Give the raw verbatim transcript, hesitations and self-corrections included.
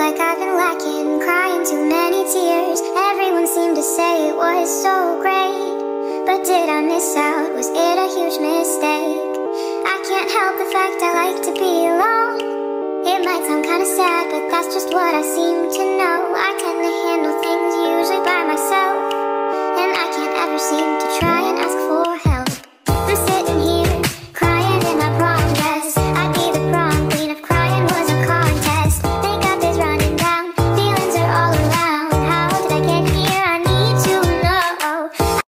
like I've been lacking, crying too many tears. Everyone seemed to say it was so great, but did I miss out? Was it a huge mistake? I can't help the fact I like to be alone. It might sound kinda sad, but that's just what I seem to know. I tend